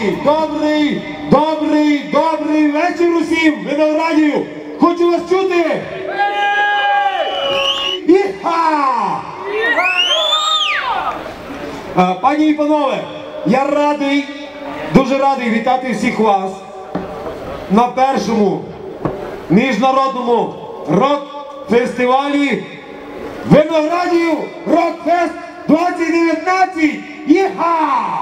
добрий вечір усім, Виноградів! Хочу вас чути! Іха! Пані і панове, я радий, дуже радий вітати всіх вас на першому міжнародному рок-фестивалі Виноградів Рок-фест 2019! Іха!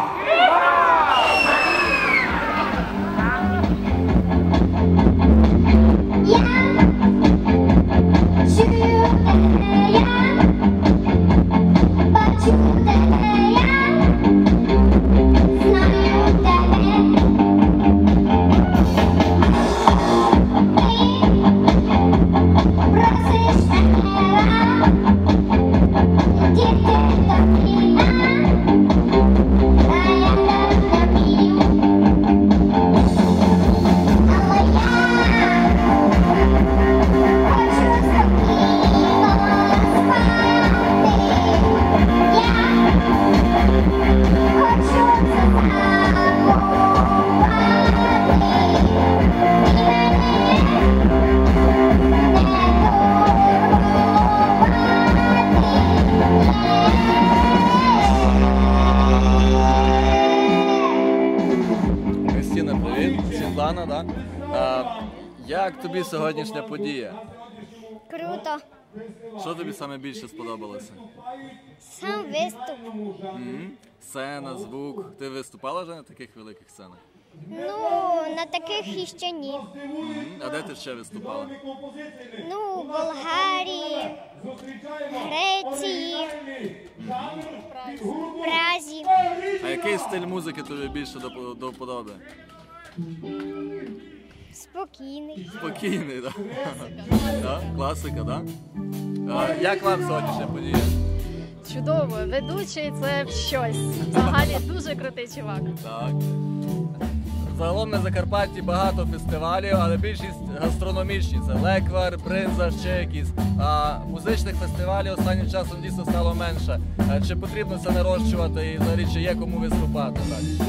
Як тобі сьогоднішня подія? Круто. Що тобі саме більше сподобалося? Сам виступ. Сцена, звук. Ти виступала вже на таких великих сценах? Ну, на таких іще ні. А де ти ще виступала? Ну, в Болгарії, Греції, Празі. А який стиль музики тобі більше до вподоби? Спокійний. Спокійний, так? Да? Класика, так? Да? Як вам сьогоднішня подія? Чудово, ведучий це щось. Взагалі дуже крутий чувак. Так. Загалом на Закарпатті багато фестивалів, але більшість гастрономічні. Це Леквар, Бринза, ще якісь. А музичних фестивалів останнім часом дійсно стало менше. Чи потрібно це нарощувати і взагалі чи є кому виступати? Так?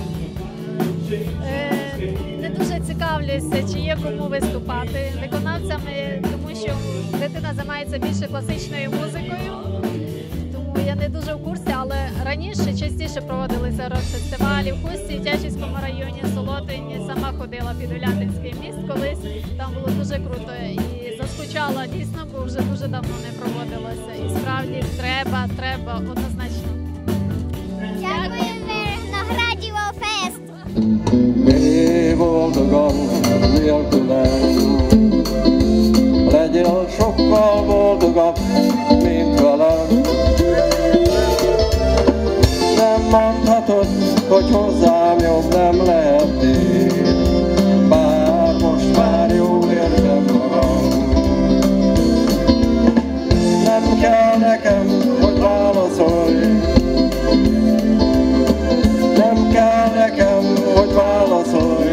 Не дуже цікавлюся, чи є кому виступати виконавцями, тому що дитина займається більше класичною музикою. Тому я не дуже в курсі, але раніше частіше проводилися рок-фестивалі в Хустці, Тячівському районі, Солотині. Сама ходила під Улятинський міст колись, там було дуже круто і заскучала дійсно, бо вже дуже давно не проводилося. І справді треба, однозначно. Дякую, Виноградів Фест! Mi boldogan nélkülem, legyél sokkal boldogabb, mint velem. Nem mondhatod, hogy hozzám jobb nem lehetnél, bár most már jól érzem magam. Nem kell nekem, hogy válaszolj, nem kell nekem, hogy válaszolj.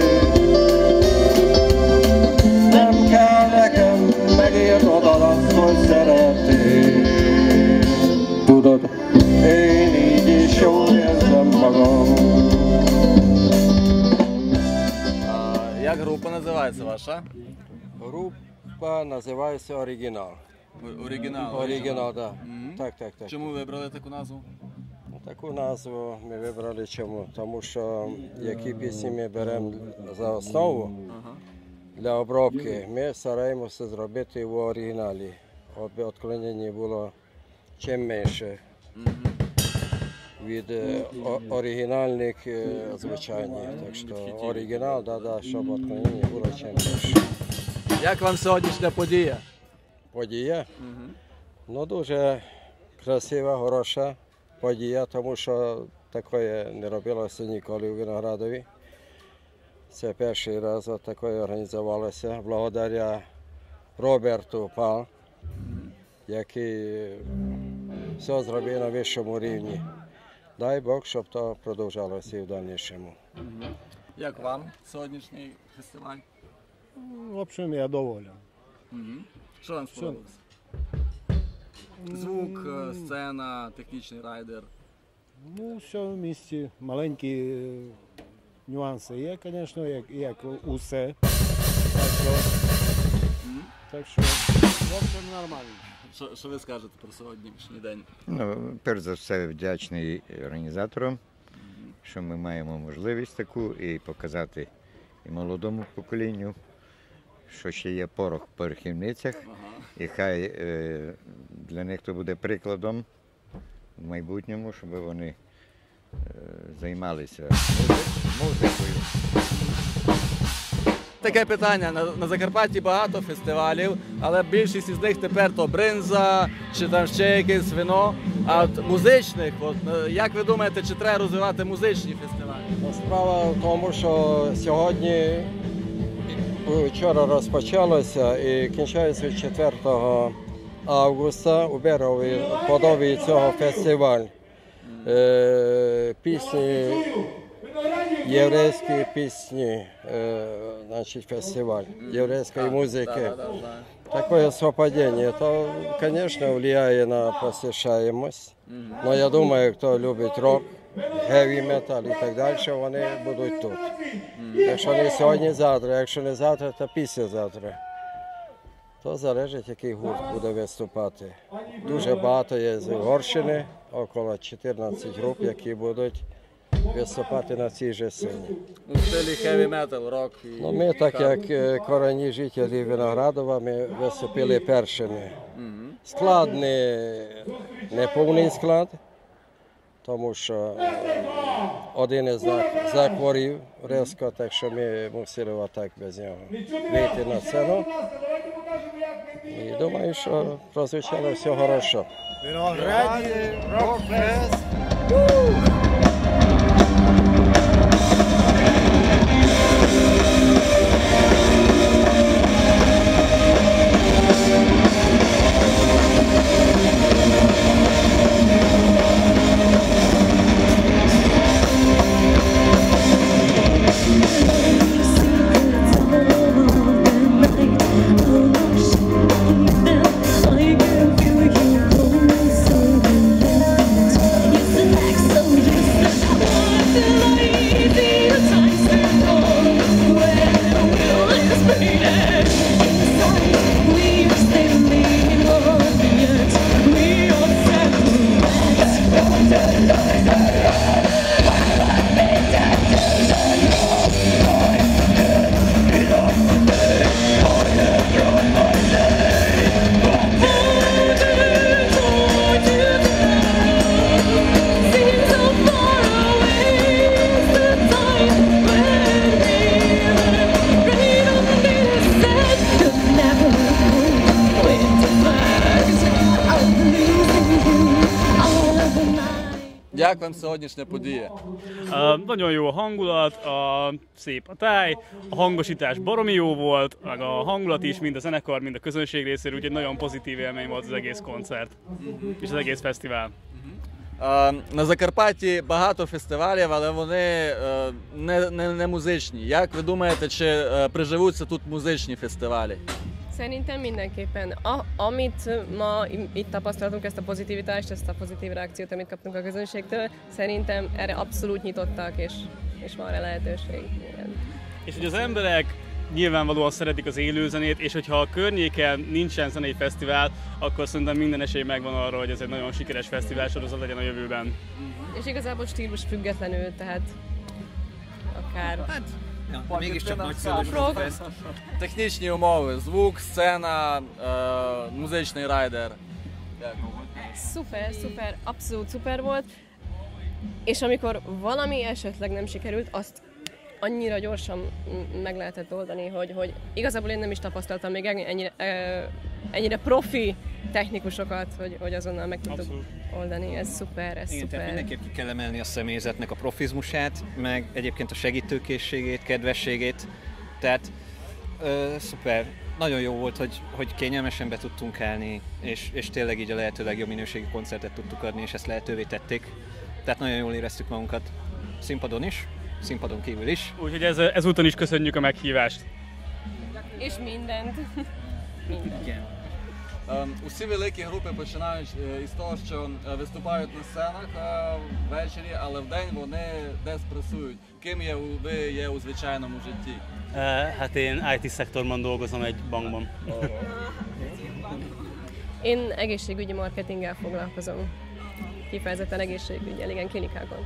Nem kell nekem, megírnod azt, hogy szeretnél. Tudod, én így is jól érzem magam. Як група називається ваша? Група називається «Оригінал». Оригінал. Оригінал, так. Так. Чому вибрали таку назву? Таку назву ми вибрали чому? Тому що які пісні ми беремо за основу для обробки, ми стараємося зробити в оригіналі, аби відклонення було чим менше від оригінальних звучань. Так що оригінал, щоб відклонення було чим менше. Як вам сьогоднішня подія? Подія? Ну, дуже красива, хороша подія, тому що таке не робилося ніколи у Виноградові. Це перший раз таке організувалося благодаря Роберту Пал, який все зробив на вищому рівні. Дай Бог, щоб то продовжалося і в дальнішому. Як вам сьогоднішній фестиваль? В общем, я доволен. Що вам сподобалося? Звук, сцена, технічний райдер. Ну, все в місті. Маленький Нюанси є, звісно, як усе. Так що, в общем, нормально. Що ви скажете про сьогоднішній день? Ну, перш за все, вдячний організаторам, що ми маємо можливість таку і показати і молодому поколінню, що ще є порох в порохівницях, і хай для них то буде прикладом в майбутньому, щоб вони займалися музикою. Таке питання. На Закарпатті багато фестивалів, але більшість із них тепер то бринза, чи там ще якесь вино. А от музичних, як ви думаєте, чи треба розвивати музичні фестивалі? Справа в тому, що сьогодні, вчора розпочалося і кінчається 4 августа у Берові подобі цього фестивалю. Пісні, єврейські пісні, значить фестиваль єврейської музики. Такое совпадение, то, конечно, влияет на посещаемость. Но я думаю, хто любить рок, heavy metal і так далі, вони будуть тут. Якщо не сьогодні-завтра, якщо не завтра, то післязавтра. То залежить, який гурт буде виступати. Дуже багато є з Угорщини, около 14 груп, які будуть виступати на цій же сцені. У стилі heavy metal, рок і... Ну, ми, так як корінні жителі Виноградова, ми виступили першими. Склад не повний склад, тому що один із них захворів різко, так що ми мусили отак без нього вийти на сцену. І думаю, що прозвучало все хорошо. Винограді, рок-фест. Як вам szogodnyisne podíje? Nagyon jó a hangulat, szép a táj, a hangosítás baromi jó volt, meg a hangulat is, mind a zenekar, mind a közönség részéről, úgyhogy nagyon pozitív élmény volt az egész koncert és az egész fesztivál. На Закарпатті багато фестивалів, але вони не muzичні. Як ви думаєте, чи приживуться тут muzичні фестивалі? Szerintem mindenképpen. Amit ma itt tapasztaltunk, ezt a pozitivitást, ezt a pozitív reakciót, amit kaptunk a közönségtől, szerintem erre abszolút nyitottak, és van rá lehetőség. Igen. És hogy az emberek nyilvánvalóan szeretik az élőzenét, és hogyha a környéken nincsen zenei fesztivál, akkor szerintem minden esély megvan arra, hogy ez egy nagyon sikeres fesztivál sorozat legyen a jövőben. És igazából stílus függetlenül, tehát akár... Ja, mégiscsak nagyszerű fest. Технічні умови, звук, сцена, музичний райдер. Szuper, abszolút szuper volt. És amikor valami esetleg nem sikerült, azt annyira gyorsan meg lehetett oldani, hogy igazából én nem is tapasztaltam még ennyire profi technikusokat, hogy azonnal meg tudtuk oldani. Ez szuper, ez Igen, szuper. tehát mindenképp ki kell emelni a személyzetnek a profizmusát, meg egyébként a segítőkészségét, kedvességét. Tehát szuper. Nagyon jó volt, hogy kényelmesen be tudtunk állni, és tényleg így a lehető legjobb minőségű koncertet tudtuk adni, és ezt lehetővé tették. Tehát nagyon jól éreztük magunkat színpadon is, színpadon kívül is. Úgyhogy ezúton is köszönjük a meghívást. És mindent. Igen. Усі великі групи починають із того, що виступають на сценах ввечері, але вдень вони десь працюють. Ким ви є у звичайному житті? Hát én IT-szektorban dolgozom egy bankban. Én egészségügyi marketinggel foglalkozom. Kifejezetten egészségügyel, igen, klinikákon.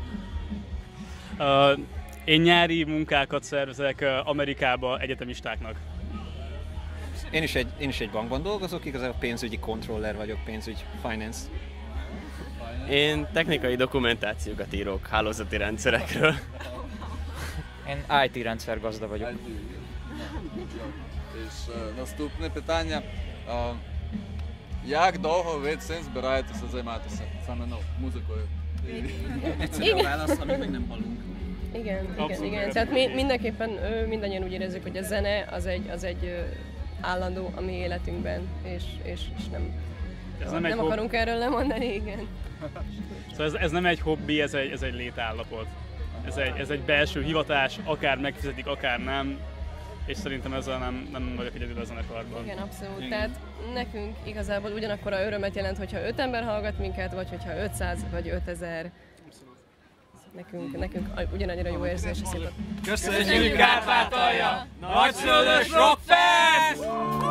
Én nyári munkákat szervezek Amerikába egyetemistáknak. Én is egy bankban dolgozok, igazából pénzügyi controller vagyok, pénzügy, finance. Én technikai dokumentációkat írok hálózati rendszerekről. Én IT rendszergazda vagyok. Наступне питання. Як довго ви цим збираєтеся займатися? Саме музикою? Egyszerű válasz, amíg még nem hallunk. Igen. Tehát mi mindenképpen mindannyian úgy érezzük, hogy a zene az egy állandó a mi életünkben, és nem akarunk erről lemondani, igen. Szóval ez nem egy hobbi, ez egy létállapot. Ez egy belső hivatás, akár megfizetik, akár nem, és szerintem ezzel nem vagyok egyedül a zenekarban. Igen, abszolút. Tehát nekünk igazából ugyanakkora örömet jelent, hogyha 5 ember hallgat minket, vagy hogyha 500 vagy 5000. Nekünk ugyanannyira jó érzés a színpad. Köszönjük Kárpátalja! Nagyszőlős Rockfest!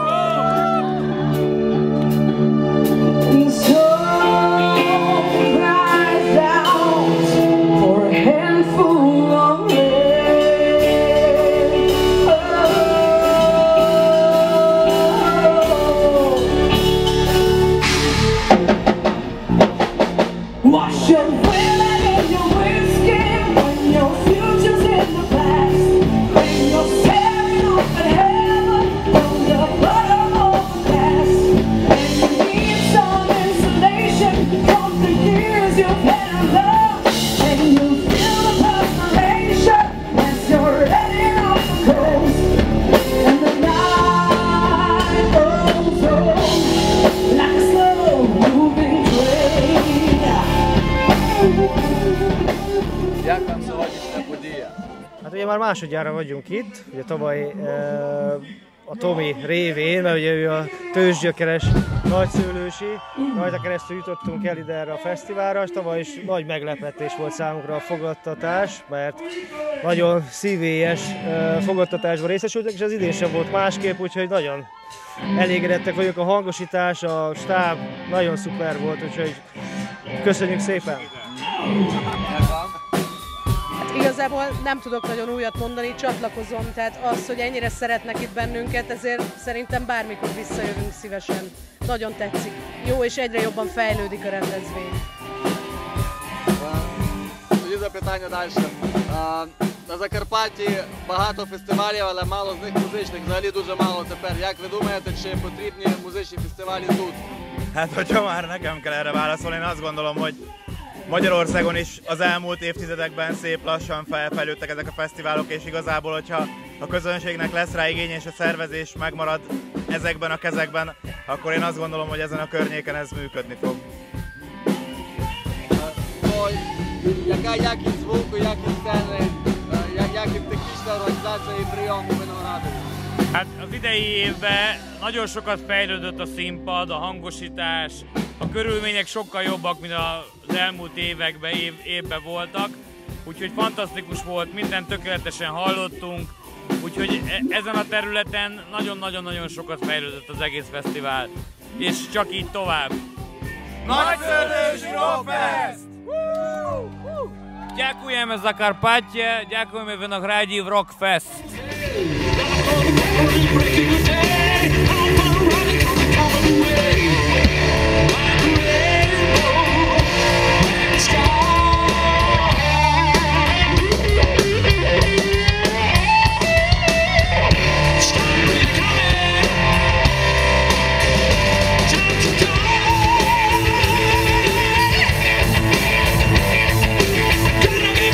Wash your women in your whiskey when your future's in the past. Bring your staring off at heaven from the bottom of the past. And you need some insulation from the years you've had in love. And you feel the perspiration as you're heading off the coast. And the night rolls on like a slow-moving train. Як вам сьогоднішня подія? Hát ugye már másodjára vagyunk itt, ugye tavaly a Tomi révén, mert ugye ő a tőzsgyökeres nagyszőlősi, rajta keresztül jutottunk el ide erre a fesztiválra, és tavaly is nagy meglepetés volt számunkra a fogadtatás, mert nagyon szívélyes fogadtatásban részesültek, és az idén sem volt másképp, úgyhogy nagyon elégedettek vagyok, a hangosítás, a stáb nagyon szuper volt, úgyhogy köszönjük szépen! Hát igazából nem tudok nagyon újat mondani, csatlakozom, tehát az, hogy ennyire szeretnek itt bennünket, ezért szerintem bármikor visszajövünk szívesen. Nagyon tetszik. Jó, és egyre jobban fejlődik a rendezvény. Тоді запитання далі. На Закарпатті багато фестивалів, але мало з них музичних, взагалі дуже мало тепер. Як ви думаєте, чи потрібні muzичні фестивалі тут? Hát, hogyha már nekem kell erre válaszolni, én azt gondolom, hogy Magyarországon is az elmúlt évtizedekben szép lassan felfejlődtek ezek a fesztiválok, és igazából, hogyha a közönségnek lesz rá igény és a szervezés megmarad ezekben a kezekben, akkor én azt gondolom, hogy ezen a környéken ez működni fog. Яка якість звуку, якість сцени, якість технічна організація і прийом у Виноградові? Hát az idei évben nagyon sokat fejlődött a színpad, a hangosítás, a körülmények sokkal jobbak, mint az elmúlt évben voltak, úgyhogy fantasztikus volt, mindent tökéletesen hallottunk, úgyhogy ezen a területen nagyon-nagyon sokat fejlődött az egész fesztivál, és csak így tovább. Nagyszőlős Rockfest! Дякуємо Закарпаття, дякуємо Виноградів Rockfest!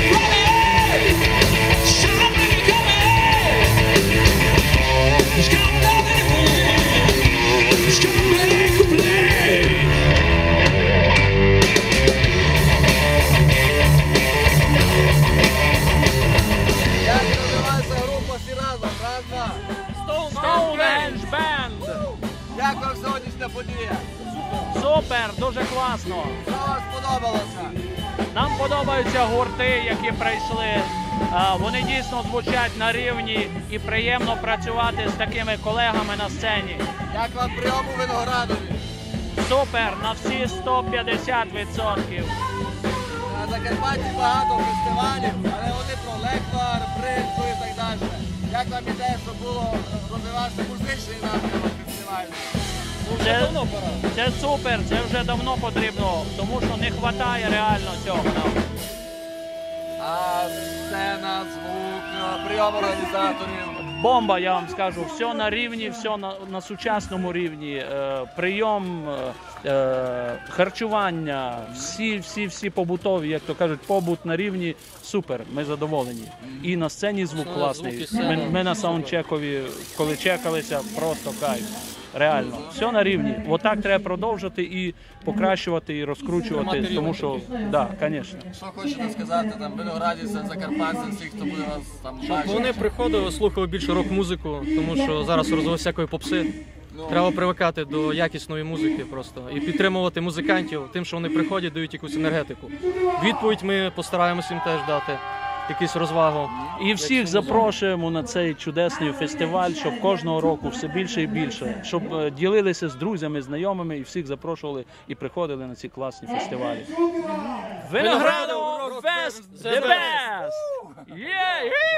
Let's go! Супер, дуже класно. Що вам сподобалося? Нам подобаються гурти, які прийшли. Вони дійсно звучать на рівні і приємно працювати з такими колегами на сцені. Як вам прийом у Виноградові? Супер, на всі 150%. На Закарпатті багато фестивалів, але вони про леквар, бринзу і так далі. Як вам ідея, щоб було розвивався музичний напрямок фестивалю? Це супер, це вже давно потрібно, тому що не вистачає реально цього нам. А сцена, звук, прийом організаторів? Бомба, я вам скажу, все на рівні, все на сучасному рівні. Прийом, харчування, всі побутові, як то кажуть, побут на рівні, супер, ми задоволені. І на сцені звук класний. Ми на саундчекові, коли чекалися, просто кайф. Реально, все на рівні. Отак треба продовжувати і покращувати, і розкручувати, тому що, так, звісно. Що хочете сказати там виноградівцям, закарпатцям, всіх, хто буде вас там бачити? Щоб вони приходили, слухали більше рок-музику, тому що зараз розвивається всякої попси. Треба привикати до якісної музики просто і підтримувати музикантів тим, що вони приходять, дають якусь енергетику. Відповідь ми постараємося їм теж дати. Якусь розвагу. І всіх запрошуємо на цей чудесний фестиваль, щоб кожного року все більше і більше, щоб ділилися з друзями, знайомими і всіх запрошували і приходили на ці класні фестивалі. Виноградов Рок-фест the best!